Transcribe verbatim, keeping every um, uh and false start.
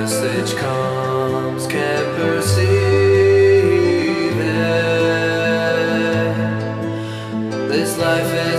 message comes, can't perceive it. This life is